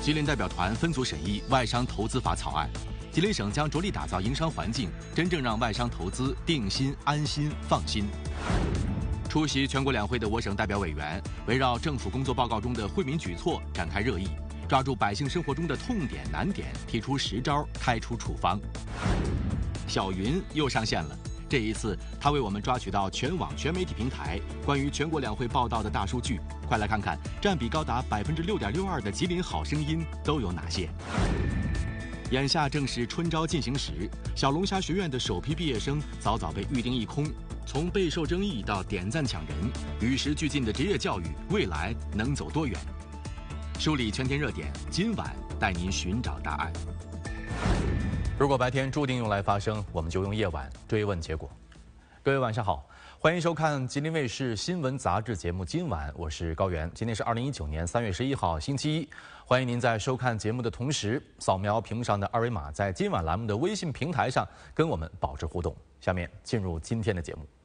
吉林代表团分组审议外商投资法草案。吉林省将着力打造营商环境，真正让外商投资定心、安心、放心。出席全国两会的我省代表委员围绕政府工作报告中的惠民举措展开热议，抓住百姓生活中的痛点难点，提出10招，开出处方。小云又上线了。这一次，他为我们抓取到全网全媒体平台关于全国两会报道的大数据，快来看看占比高达6.62%的吉林好声音都有哪些。眼下正是春招进行时，小龙虾学院的首批毕业生早早被预定一空。从备受争议到点赞抢人，与时俱进的职业教育未来能走多远？梳理全天热点，今晚带您寻找答案。如果白天注定用来发声，我们就用夜晚追问结果。各位晚上好，欢迎收看吉林卫视新闻杂志节目《今晚》，我是高原。今天是2019年3月11号，星期一。欢迎您在收看节目的同时，扫描屏幕上的二维码，在今晚栏目的微信平台上跟我们保持互动。下面进入今天的节目。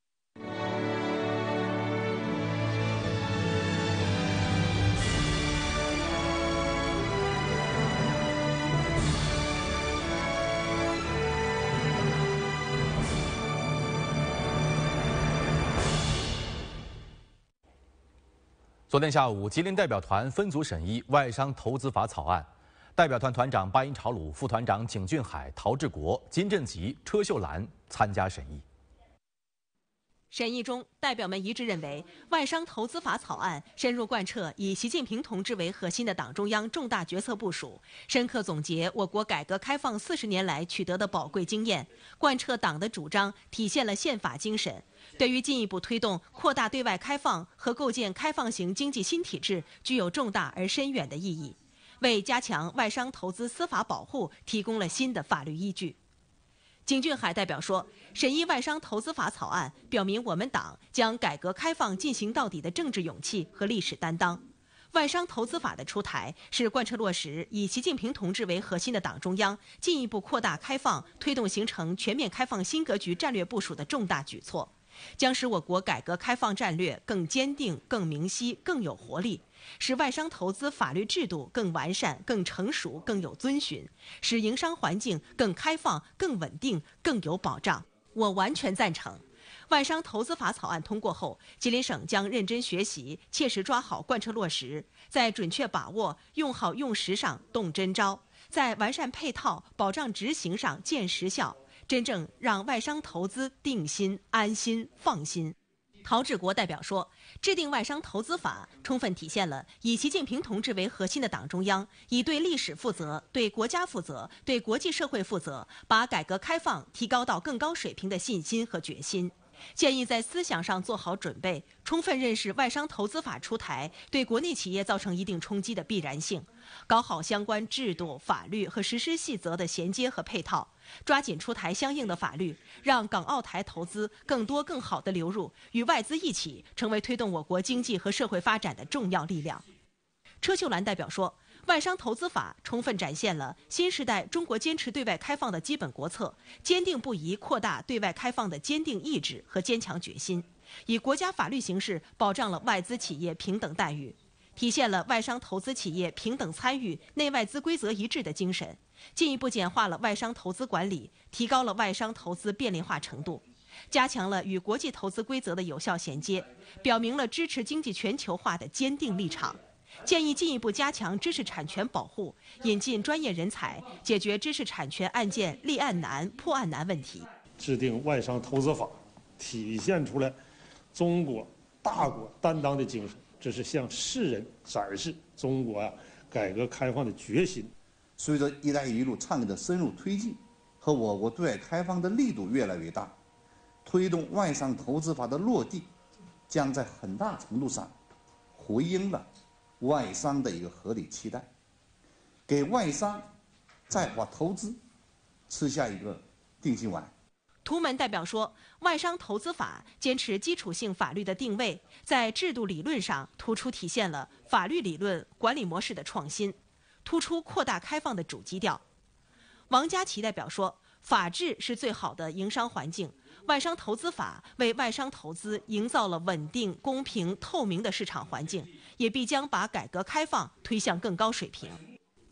昨天下午，吉林代表团分组审议外商投资法草案，代表团团长巴音朝鲁、副团长景俊海、陶志国、金振吉、车秀兰参加审议。 审议中，代表们一致认为，外商投资法草案深入贯彻以习近平同志为核心的党中央重大决策部署，深刻总结我国改革开放40年来取得的宝贵经验，贯彻党的主张，体现了宪法精神。对于进一步推动扩大对外开放和构建开放型经济新体制，具有重大而深远的意义，为加强外商投资司法保护提供了新的法律依据。景俊海代表说，审议外商投资法草案，表明我们党将改革开放进行到底的政治勇气和历史担当。外商投资法的出台，是贯彻落实以习近平同志为核心的党中央进一步扩大开放、推动形成全面开放新格局战略部署的重大举措，将使我国改革开放战略更坚定、更明晰、更有活力，使外商投资法律制度更完善、更成熟、更有遵循，使营商环境更开放、更稳定、更有保障。我完全赞成。外商投资法草案通过后，吉林省将认真学习，切实抓好贯彻落实，在准确把握、用好用实上动真招，在完善配套、保障执行上见实效，真正让外商投资定心、安心、放心。陶志国代表说，制定外商投资法，充分体现了以习近平同志为核心的党中央以对历史负责、对国家负责、对国际社会负责，把改革开放提高到更高水平的信心和决心。建议在思想上做好准备，充分认识外商投资法出台对国内企业造成一定冲击的必然性，搞好相关制度、法律和实施细则的衔接和配套，抓紧出台相应的法律，让港澳台投资更多更好地流入，与外资一起成为推动我国经济和社会发展的重要力量。车秀兰代表说，外商投资法充分展现了新时代中国坚持对外开放的基本国策，坚定不移扩大对外开放的坚定意志和坚强决心，以国家法律形式保障了外资企业平等待遇，体现了外商投资企业平等参与、内外资规则一致的精神，进一步简化了外商投资管理，提高了外商投资便利化程度，加强了与国际投资规则的有效衔接，表明了支持经济全球化的坚定立场。建议进一步加强知识产权保护，引进专业人才，解决知识产权案件立案难、破案难问题。 制定外商投资法，体现出来中国大国担当的精神，这是向世人展示中国改革开放的决心。 随着“一带一路”倡议的深入推进和我国对外开放的力度越来越大，推动外商投资法的落地，将在很大程度上回应了外商的一个合理期待，给外商在华投资吃下一个定心丸。 图门代表说，外商投资法坚持基础性法律的定位，在制度理论上突出体现了法律理论管理模式的创新，突出扩大开放的主基调。王佳琪代表说，法治是最好的营商环境，外商投资法为外商投资营造了稳定、公平、透明的市场环境，也必将把改革开放推向更高水平。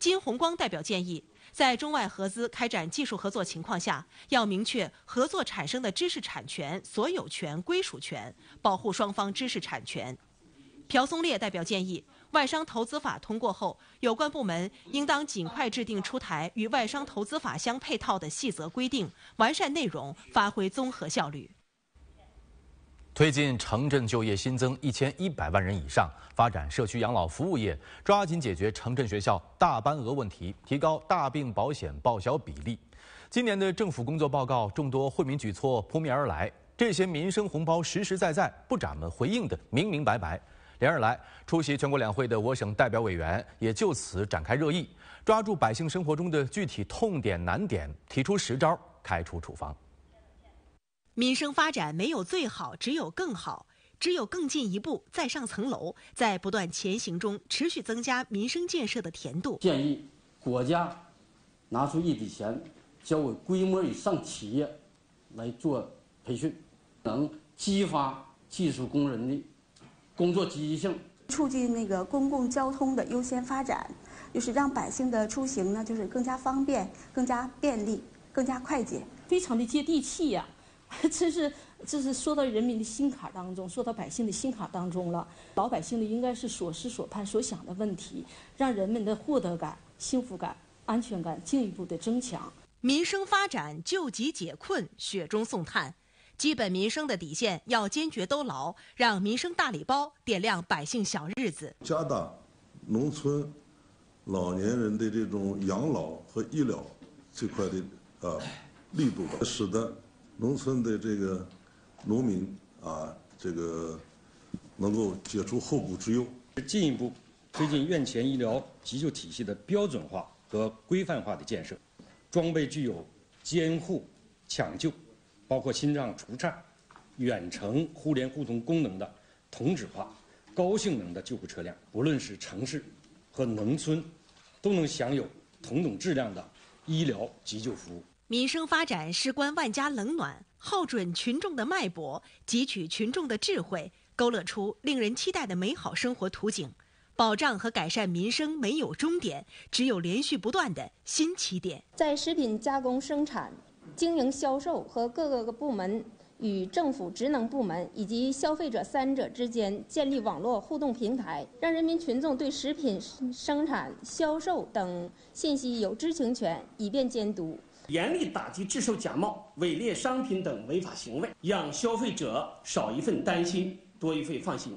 金红光代表建议，在中外合资开展技术合作情况下，要明确合作产生的知识产权、所有权、归属权，保护双方知识产权。朴松烈代表建议，外商投资法通过后，有关部门应当尽快制定出台与外商投资法相配套的细则规定，完善内容，发挥综合效率。 推进城镇就业新增1100万人以上，发展社区养老服务业，抓紧解决城镇学校大班额问题，提高大病保险报销比例。今年的政府工作报告，众多惠民举措扑面而来，这些民生红包实实在在，部长们回应的明明白白。连日来，出席全国两会的我省代表委员也就此展开热议，抓住百姓生活中的具体痛点难点，提出10招，开出处方。 民生发展没有最好，只有更好，只有更进一步，再上层楼，在不断前行中持续增加民生建设的甜度。 建议国家拿出一笔钱，交给规模以上企业来做培训，能激发技术工人的工作积极性， 促进那个公共交通的优先发展，就是让百姓的出行呢，就是更加方便、更加便利、更加快捷， 非常的接地气呀。这是说到人民的心坎当中，说到百姓的心坎当中了。老百姓的应该是所思所盼所想的问题，让人们的获得感、幸福感、安全感进一步的增强。 民生发展救急解困，雪中送炭。基本民生的底线要坚决兜牢，让民生大礼包点亮百姓小日子。 加大农村老年人的这种养老和医疗这块的力度吧，使得农村的这个农民这个能够解除后顾之忧， 进一步推进院前医疗急救体系的标准化和规范化的建设，装备具有监护、抢救，包括心脏除颤、远程互联互通功能的同质化、高性能的救护车辆，无论是城市和农村，都能享有同等质量的医疗急救服务。 民生发展事关万家冷暖，耗准群众的脉搏，汲取群众的智慧，勾勒出令人期待的美好生活图景。保障和改善民生没有终点，只有连续不断的新起点。 在食品加工生产、经营销售和各个部门与政府职能部门以及消费者三者之间建立网络互动平台，让人民群众对食品生产、销售等信息有知情权，以便监督。 严厉打击制售假冒、伪劣商品等违法行为，让消费者少一份担心，多一份放心。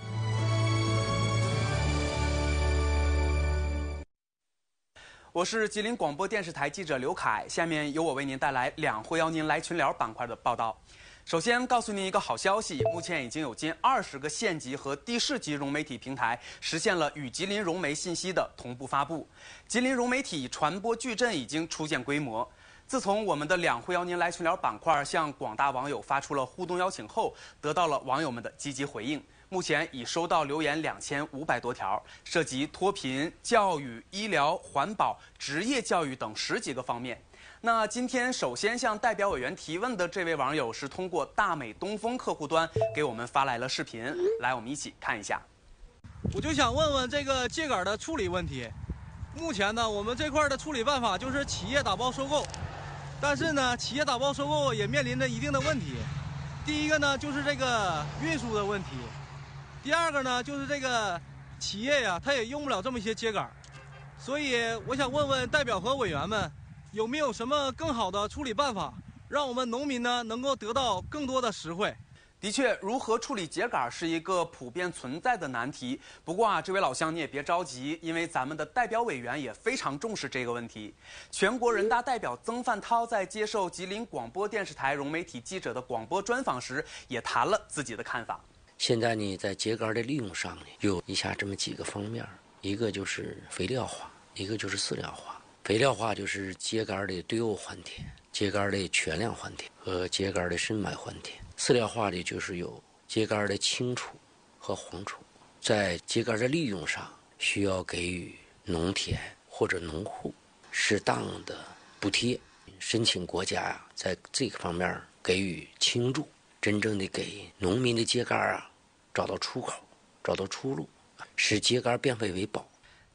我是吉林广播电视台记者刘凯，下面由我为您带来两会邀您来群聊板块的报道。首先告诉您一个好消息，目前已经有近20个县级和地市级融媒体平台实现了与吉林融媒信息的同步发布，吉林融媒体传播矩阵已经初见规模。自从我们的两会邀您来群聊板块向广大网友发出了互动邀请后，得到了网友们的积极回应。目前已收到留言2500多条，涉及脱贫、教育、医疗、环保、职业教育等10几个方面。那今天首先向代表委员提问的这位网友是通过大美东风客户端给我们发来了视频，来我们一起看一下。 我就想问问这个秸秆的处理问题。目前呢，我们这块的处理办法就是企业打包收购，但是呢，企业打包收购也面临着一定的问题。第一个呢，就是这个运输的问题；第二个呢，就是这个企业呀，它也用不了这么些秸秆。所以我想问问代表和委员们，有没有什么更好的处理办法，让我们农民呢能够得到更多的实惠？ 的确，如何处理秸秆是一个普遍存在的难题。不过这位老乡你也别着急，因为咱们的代表委员也非常重视这个问题。全国人大代表曾范涛在接受吉林广播电视台融媒体记者的广播专访时，也谈了自己的看法。 现在呢，在秸秆的利用上呢，有以下这么几个方面：一个就是肥料化，一个就是饲料化。肥料化就是秸秆的堆沤还田、秸秆的全量还田和秸秆的深埋还田。饲料化的就是有秸秆的清除和黄除。在秸秆的利用上，需要给予农田或者农户适当的补贴，申请国家呀，在这个方面给予倾注，真正的给农民的秸秆找到出口，找到出路，使秸秆变废为宝。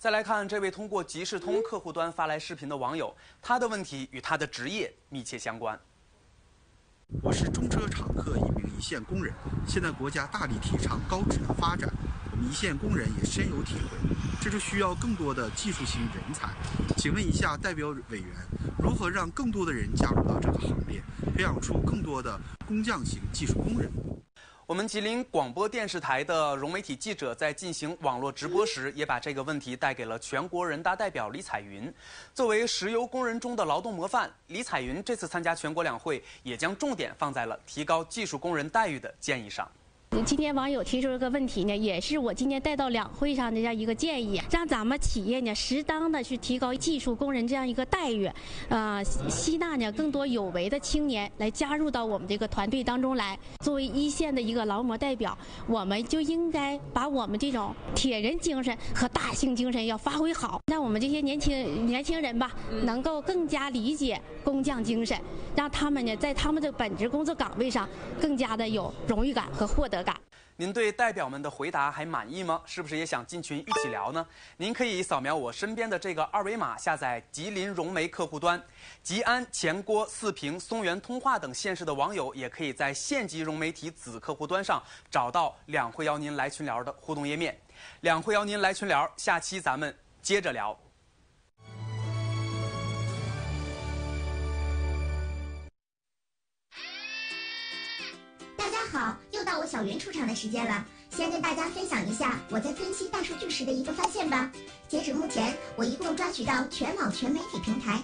再来看这位通过即时通客户端发来视频的网友，他的问题与他的职业密切相关。 我是中车厂科一名一线工人，现在国家大力提倡高质量发展，我们一线工人也深有体会，这就需要更多的技术型人才。请问一下代表委员，如何让更多的人加入到这个行列，培养出更多的工匠型技术工人？ 我们吉林广播电视台的融媒体记者在进行网络直播时，也把这个问题带给了全国人大代表李彩云。作为石油工人中的劳动模范，李彩云这次参加全国两会，也将重点放在了提高技术工人待遇的建议上。 今天网友提出这个问题呢，也是我今天带到两会上的这样一个建议，让咱们企业呢适当的去提高技术工人这样一个待遇，吸纳呢更多有为的青年来加入到我们这个团队当中来。作为一线的一个劳模代表，我们就应该把我们这种铁人精神和大兴精神要发挥好，让我们这些年轻人吧，能够更加理解工匠精神，让他们呢在他们的本职工作岗位上更加的有荣誉感和获得感。 您对代表们的回答还满意吗？是不是也想进群一起聊呢？您可以扫描我身边的这个二维码，下载吉林融媒客户端。吉安、前郭、四平、松原、通化等县市的网友，也可以在县级融媒体子客户端上找到两会邀您来群聊的互动页面。两会邀您来群聊，下期咱们接着聊。 大家好，又到我小云出场的时间了。先跟大家分享一下我在分析大数据时的一个发现吧。截止目前，我一共抓取到全网全媒体平台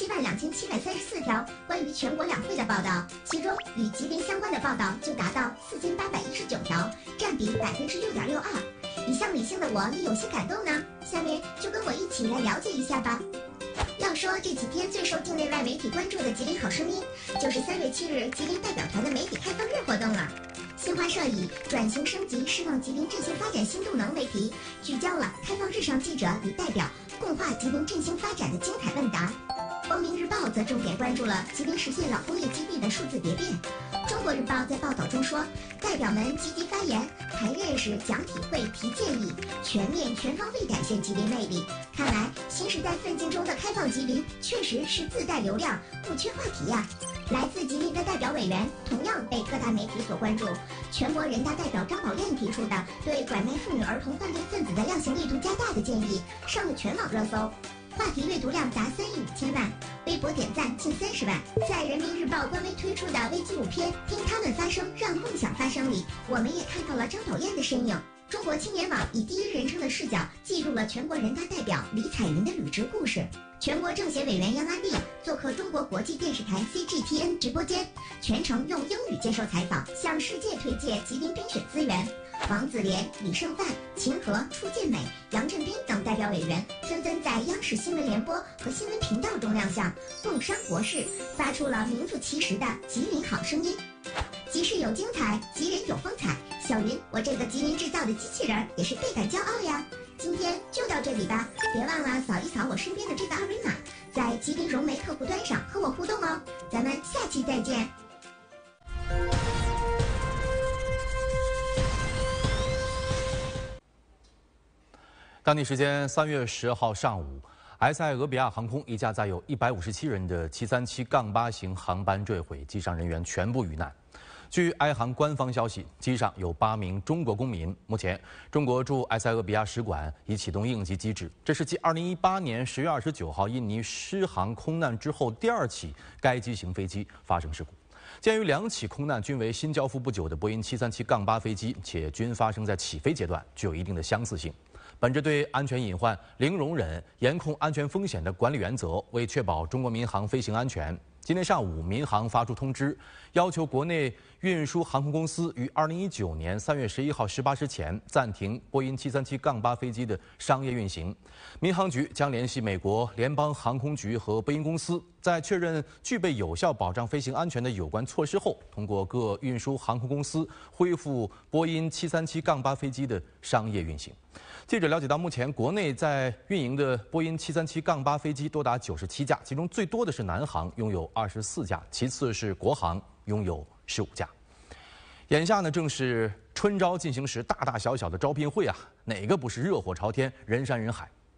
72734条关于全国两会的报道，其中与吉林相关的报道就达到4819条，占比6.62%。一向理性的我也有些感动呢。下面就跟我一起来了解一下吧。要说这几天最受境内外媒体关注的吉林好声音，就是3月7日吉林代表团的媒体开放日活动了。新华社以转型升级释放吉林振兴发展新动能为题，聚焦了开放日上记者与代表共话吉林振兴发展的精彩问答。光明日报则重点关注了吉林实现老工业基地的数字蝶变。中国日报在报道中说，代表们积极发言，谈认识、讲体会、提建议，全面全方位展现吉林魅力。看来新时代奋进中的开放吉林确实是自带流量，不缺话题呀。来自吉林的代表委员同样被各大媒体所关注。全国人大代表张宝燕提出的对拐卖妇女儿童犯罪分子的量刑力度加大的建议，上了全网热搜。话题阅读量达3亿5千万，微博点赞近30万。在人民日报官微推出的微纪录片《听他们发声，让梦想发声》里，我们也看到了张宝燕的身影。中国青年网以第一人称的视角记录了全国人大代表李彩云的履职故事。全国政协委员杨阿丽做客中国国际电视台 CGTN 直播间，全程用英语接受采访，向世界推介吉林冰雪资源。王子莲、李胜范、秦和、初见美、杨振斌等代表委员纷纷在央视新闻联播和新闻频道中亮相，共商国事，发出了名副其实的吉林好声音。吉事有精彩，吉人有风采。小云，我这个吉林制造的机器人也是倍感骄傲呀。今天就到这里吧，别忘了扫一扫我身边的这个二维码，在吉林融媒客户端上和我互动哦。咱们下期再见。 当地时间3月10号上午，埃塞俄比亚航空一架载有157人的737-8型航班坠毁，机上人员全部遇难。据埃航官方消息，机上有8名中国公民。目前，中国驻埃塞俄比亚使馆已启动应急机制。这是继2018年10月29号印尼失航空难之后第2起该机型飞机发生事故。鉴于2起空难均为新交付不久的波音737-8飞机，且均发生在起飞阶段，具有一定的相似性。本着对安全隐患零容忍、严控安全风险的管理原则，为确保中国民航飞行安全，今天上午，民航发出通知，要求国内运输航空公司于2019年3月11号18时前暂停波音737-8飞机的商业运行。民航局将联系美国联邦航空局和波音公司，在确认具备有效保障飞行安全的有关措施后，通过各运输航空公司恢复波音737-8飞机的商业运行。记者了解到，目前国内在运营的波音737-8飞机多达97架，其中最多的是南航，拥有24架，其次是国航，拥有15架。眼下呢，正是春招进行时，大大小小的招聘会啊，哪个不是热火朝天、人山人海？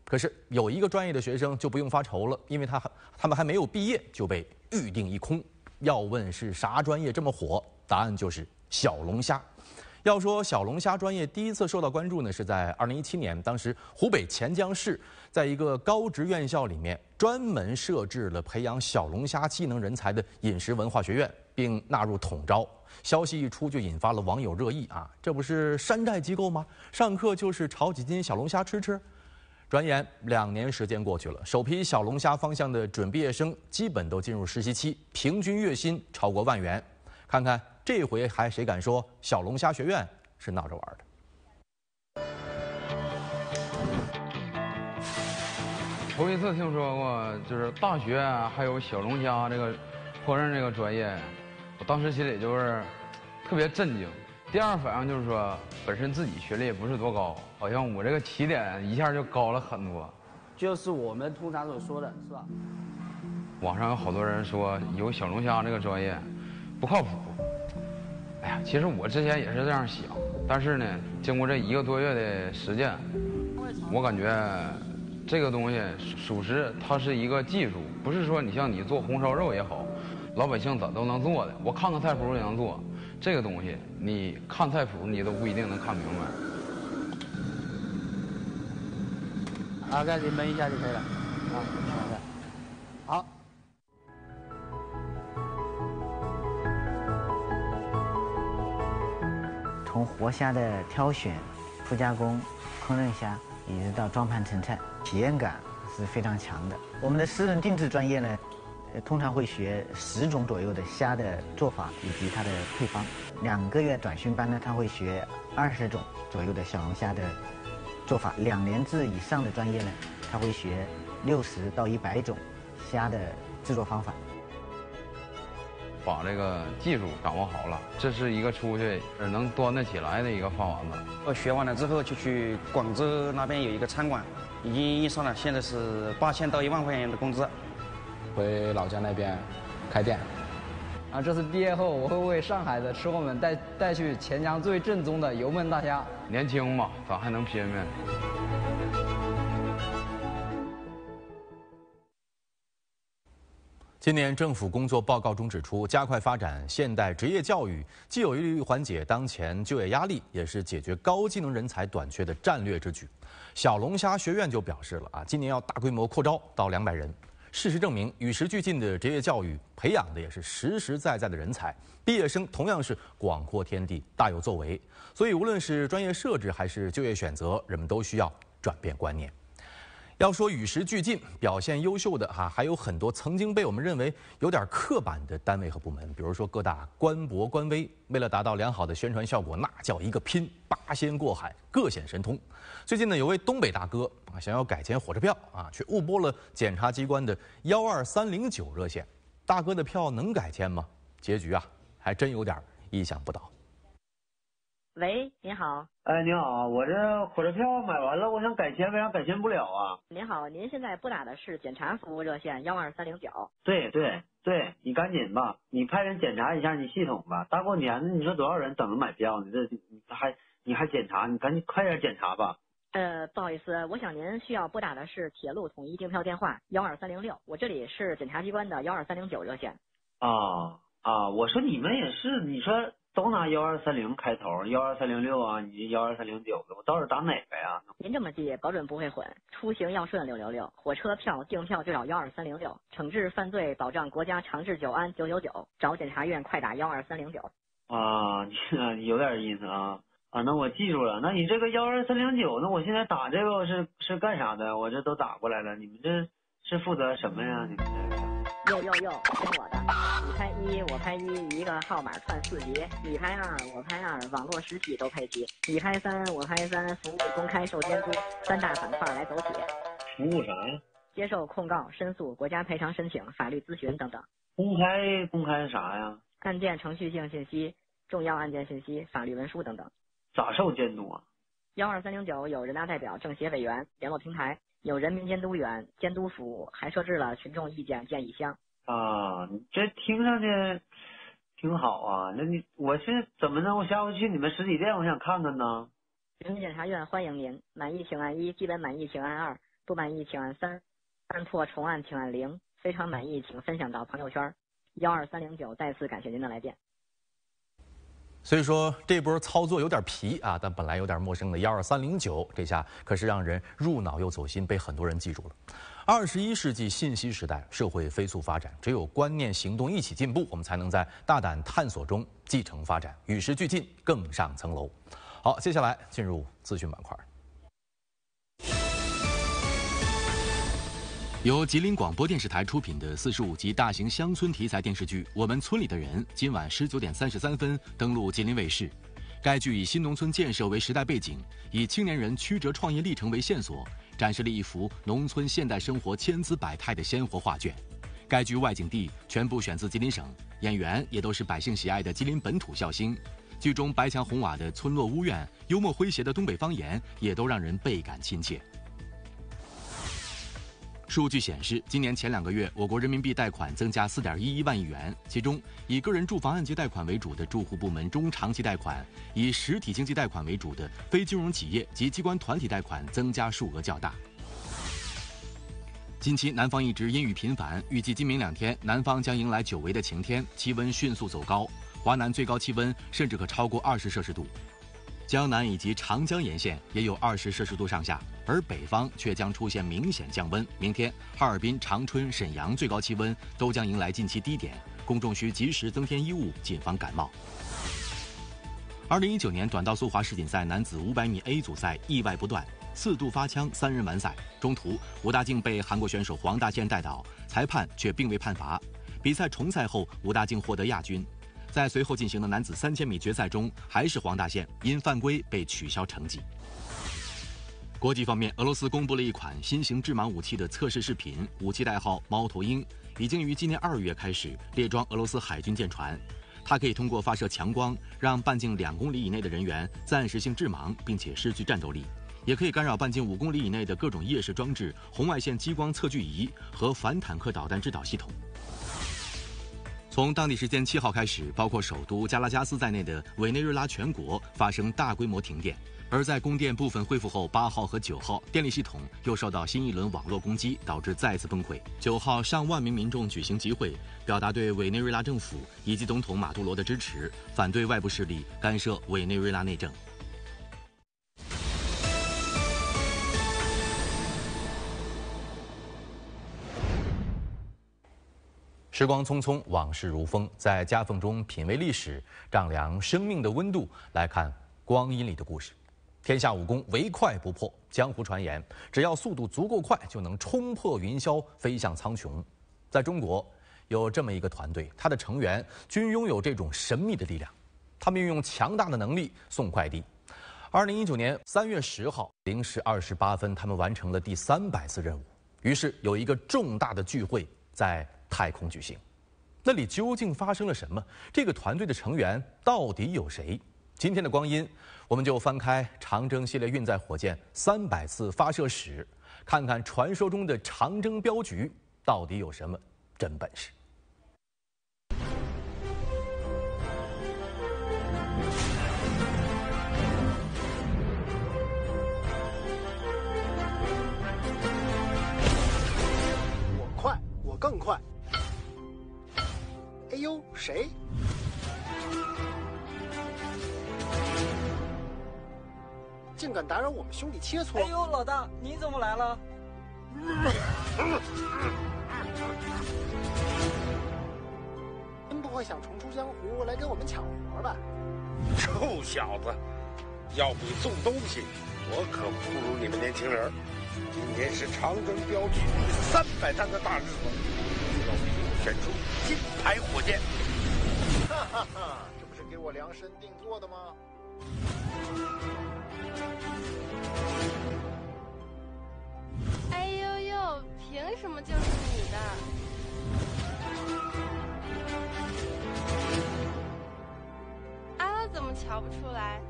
可是有一个专业的学生就不用发愁了，因为他们还没有毕业就被预定一空。要问是啥专业这么火，答案就是小龙虾。要说小龙虾专业第一次受到关注呢，是在2017年，当时湖北潜江市在一个高职院校里面专门设置了培养小龙虾技能人才的饮食文化学院，并纳入统招。消息一出就引发了网友热议啊，这不是山寨机构吗？上课就是炒几斤小龙虾吃吃。转眼2年时间过去了，首批小龙虾方向的准毕业生基本都进入实习期，平均月薪超过1万元。看看这回还谁敢说小龙虾学院是闹着玩的？ 头一次听说过，就是大学还有小龙虾这个烹饪这个专业，我当时心里就是特别震惊。第二反应就是说，本身自己学历也不是多高，好像我这个起点一下就高了很多。 就是我们通常所说的，是吧？ 网上有好多人说有小龙虾这个专业不靠谱。哎呀，其实我之前也是这样想，但是呢，经过这1个多月的实践，我感觉这个东西属实它是一个技术，不是说你像你做红烧肉也好，老百姓咋都能做的，我看看菜谱也能做。这个东西你看菜谱你都不一定能看明白。大概你焖一下就可以了，啊，好。 从活虾的挑选、复加工、烹饪虾，一直到装盘成菜，体验感是非常强的。我们的私人定制专业呢，通常会学10种左右的虾的做法以及它的配方。2个月短训班呢，他会学20种左右的小龙虾的做法。2年制以上的专业呢，他会学60到100种虾的制作方法。 把这个技术掌握好了，这是一个出去能端得起来的一个饭碗子。 我学完了之后就去广州那边有一个餐馆，已经上了，现在是8000到1万块钱的工资。 回老家那边开店。 这次毕业后我会为上海的吃货们带去钱江最正宗的油焖大虾。 年轻嘛，咋还能拼命？ 今年政府工作报告中指出，加快发展现代职业教育，既有利于缓解当前就业压力，也是解决高技能人才短缺的战略之举。小龙虾学院就表示了今年要大规模扩招到200人。事实证明，与时俱进的职业教育培养的也是实实在在的人才，毕业生同样是广阔天地，大有作为。所以，无论是专业设置还是就业选择，人们都需要转变观念。要说与时俱进、表现优秀的还有很多曾经被我们认为有点刻板的单位和部门，比如说各大官博官微，为了达到良好的宣传效果，那叫一个拼，8仙过海，各显神通。最近呢，有位东北大哥想要改签火车票却误拨了检察机关的12309热线。大哥的票能改签吗？结局还真有点意想不到。 喂，您好。 哎，您好，我这火车票买完了，我想改签，为啥改签不了啊？ 您好，您现在拨打的是检察服务热线12309。 对，你赶紧吧，你派人检查一下你系统吧。大过年的，你说多少人等着买票呢？你还检查，你赶紧快点检查吧。 不好意思，我想您需要拨打的是铁路统一订票电话12306，我这里是检察机关的12309热线。 我说你们也是，你说都拿12330开头，12306啊，你12309的，我到底打哪个呀？ 您这么记，保准不会混。出行要顺666，火车票订票就找12306，惩治犯罪，保障国家长治久安999，找检察院快打12309。 有点意思啊。那我记住了。那你这个12309，那我现在打这个是干啥的？我这都打过来了，你们这是负责什么呀？你们这又听我的，你拍1，我拍1，一个号码串4级，你拍2，我拍2，网络实体都配齐，你拍3，我拍3，服务公开受监督，3大板块来走起。 服务啥呀？ 接受控告、申诉、国家赔偿申请、法律咨询等等。 公开啥呀？ 案件程序性信息、重要案件信息、法律文书等等。 咋受监督啊 ？12309有人大代表、政协委员联络平台，有人民监督员监督服务，还设置了群众意见建议箱。 你这听上去挺好啊。那我是怎么呢？我下回去你们实体店，我想看看呢。 人民检察院欢迎您，满意请按1，基本满意请按2， 不满意请按3，按错重按请按0，非常满意请分享到朋友圈。12309，再次感谢您的来电。 所以说这波操作有点皮啊，但本来有点陌生的12309，这下可是让人入脑又走心，被很多人记住了。21世纪信息时代，社会飞速发展，只有观念行动一起进步，我们才能在大胆探索中继承发展，与时俱进，更上层楼。好，接下来进入资讯板块。由吉林广播电视台出品的45集大型乡村题材电视剧《我们村里的人》，今晚19点33分登陆吉林卫视。该剧以新农村建设为时代背景，以青年人曲折创业历程为线索，展示了一幅农村现代生活千姿百态的鲜活画卷。该剧外景地全部选自吉林省，演员也都是百姓喜爱的吉林本土笑星。剧中白墙红瓦的村落屋院，幽默诙谐的东北方言，也都让人倍感亲切。数据显示，今年前2个月，我国人民币贷款增加4.11万亿元，其中以个人住房按揭贷款为主的住户部门中长期贷款，以实体经济贷款为主的非金融企业及机关团体贷款增加数额较大。近期南方一直阴雨频繁，预计今明2天南方将迎来久违的晴天，气温迅速走高，华南最高气温甚至可超过20摄氏度。江南以及长江沿线也有20摄氏度上下，而北方却将出现明显降温。明天，哈尔滨、长春、沈阳最高气温都将迎来近期低点，公众需及时增添衣物，谨防感冒。2019年短道速滑世锦赛男子500米 A 组赛意外不断，4度发枪，3人完赛。中途，武大靖被韩国选手黄大宪带倒，裁判却并未判罚。比赛重赛后，武大靖获得亚军。在随后进行的男子3000米决赛中，还是黄大宪因犯规被取消成绩。国际方面，俄罗斯公布了一款新型制盲武器的测试视频，武器代号猫头鹰，已经于今年2月开始列装俄罗斯海军舰船。它可以通过发射强光，让半径2公里以内的人员暂时性致盲，并且失去战斗力；也可以干扰半径5公里以内的各种夜视装置、红外线激光测距仪和反坦克导弹制导系统。从当地时间7号开始，包括首都加拉加斯在内的委内瑞拉全国发生大规模停电。而在供电部分恢复后，8号和9号电力系统又受到新一轮网络攻击，导致再次崩溃。9号，上万名民众举行集会，表达对委内瑞拉政府以及总统马杜罗的支持，反对外部势力干涉委内瑞拉内政。时光匆匆，往事如风，在夹缝中品味历史，丈量生命的温度，来看光阴里的故事。天下武功，唯快不破。江湖传言，只要速度足够快，就能冲破云霄，飞向苍穹。在中国，有这么一个团队，他的成员均拥有这种神秘的力量。他们运用强大的能力送快递。2019年3月10号0时28分，他们完成了第300次任务。于是有一个重大的聚会在太空举行。那里究竟发生了什么？这个团队的成员到底有谁？今天的光阴，我们就翻开长征系列运载火箭300次发射史，看看传说中的长征镖局到底有什么真本事。 我快，我更快。哎呦，谁？竟敢打扰我们兄弟切磋！ 哎呦，老大，你怎么来了？ 真不会想重出江湖来跟我们抢活吧？ 臭小子，要比送东西，我可不如你们年轻人。今天是长征镖局300滩的大日子，要评选出金牌火箭。 哈哈哈，这不是给我量身定做的吗？ 哎呦呦，凭什么就是你的？阿拉怎么瞧不出来？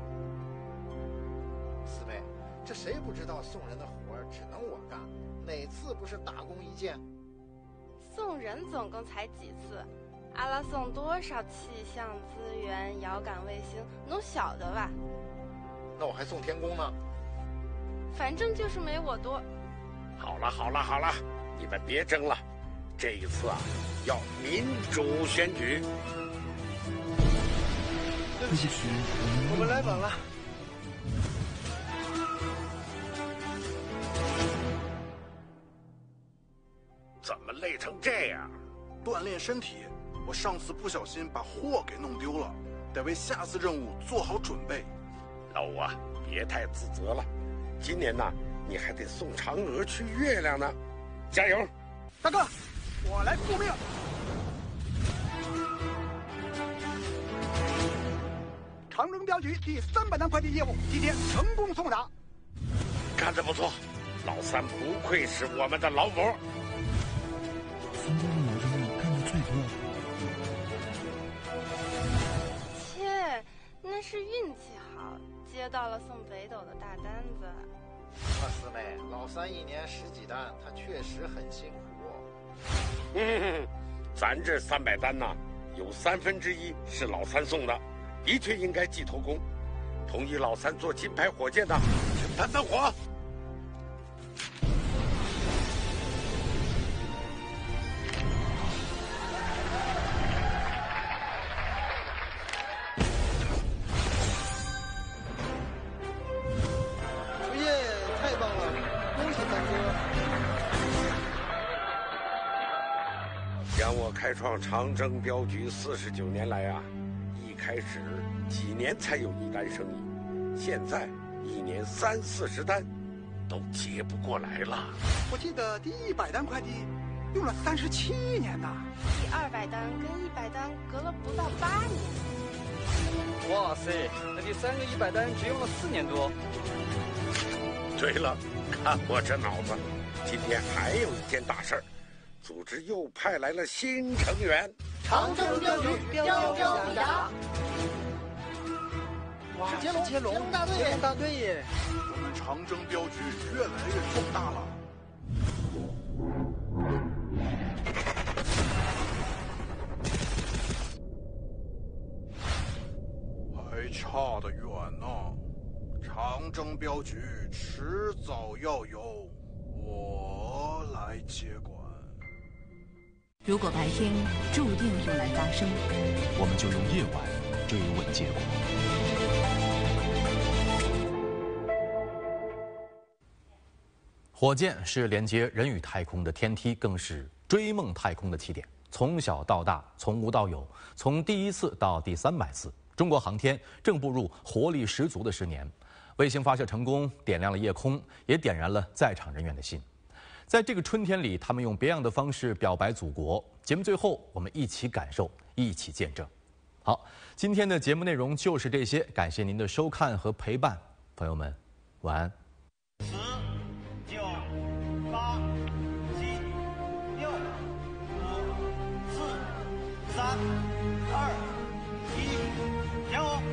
四妹，这谁不知道送人的活儿只能我干？哪次不是大功一件？ 送人总共才几次？阿拉送多少气象资源、遥感卫星，侬晓得吧？ 那我还送天宫呢。 反正就是没我多。 好了，你们别争了，这一次啊，要民主选举。 对不起， 我们来晚了。 怎么累成这样？ 锻炼身体。我上次不小心把货给弄丢了，得为下次任务做好准备。 老吴啊，别太自责了。今年呢，你还得送嫦娥去月亮呢，加油！ 大哥，我来复命。长征镖局第300单快递业务今天成功送达， 干得不错，老三不愧是我们的劳模。 送到的老师们看得最多。 切，那是运气好，接到了送北斗的大单子。 四妹，老三一年10几单，他确实很辛苦。 咱这300单呢，有1/3是老三送的，的确应该记头功。同意老三做金牌火箭的，请喷喷火。开创长征镖局49年来啊，一开始几年才有1单生意，现在1年30-40单，都接不过来了。 我记得第100单快递用了37年呢， 第200单跟100单隔了不到8年。 哇塞，那第3个100单只用了4年多。 对了，看我这脑子，今天还有一件大事儿。组织又派来了新成员， 长征镖局彪彪抵达。 哇，接龙大队耶！ 我们长征镖局越来越壮大了。还差得远呢，长征镖局迟早要由我来接管。 如果白天注定用来发生， 我们就用夜晚追问结果。火箭是连接人与太空的天梯，更是追梦太空的起点。从小到大，从无到有，从第1次到第300次，中国航天正步入活力十足的10年。卫星发射成功，点亮了夜空，也点燃了在场人员的心。在这个春天里，他们用别样的方式表白祖国。节目最后，我们一起感受，一起见证。好，今天的节目内容就是这些，感谢您的收看和陪伴，朋友们，晚安。 10、9、8、7、6、5、4、3、2、1，点火！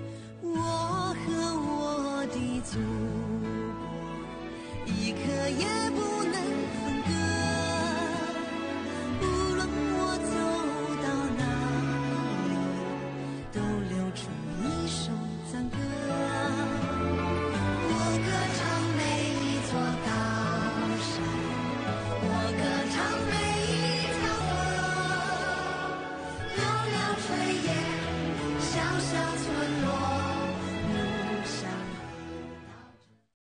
祖国，一颗眼。